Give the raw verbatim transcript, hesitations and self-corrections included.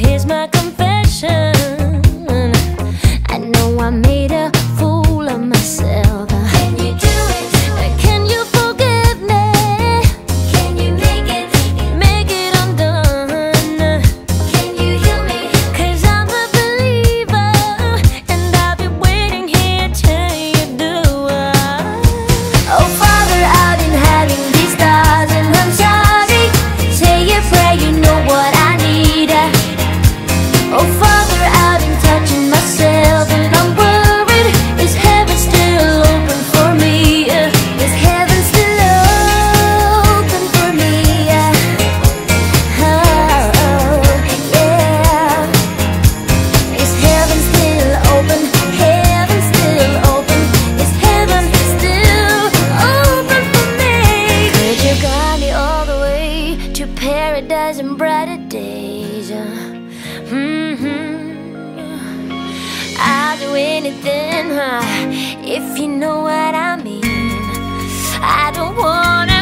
here's my confession. I know I made a fool of myself. Can you do it? Can you forgive me? Can you make it, make it undone? Can you heal me? Cause I'm a believer, and I'll be waiting here till you do. Oh Father, out in heaven, these stars, and I'm sorry. Say a prayer, you know what I need. Oh Father, out in touching myself, and I'm worried. Is heaven still open for me? Is heaven still open for me? Oh, yeah. Is heaven still open? Heaven still open? Is heaven still open for me? Could you guide me all the way to paradise and brighter days? Mm-hmm. I'll do anything, huh, if you know what I mean. I don't wanna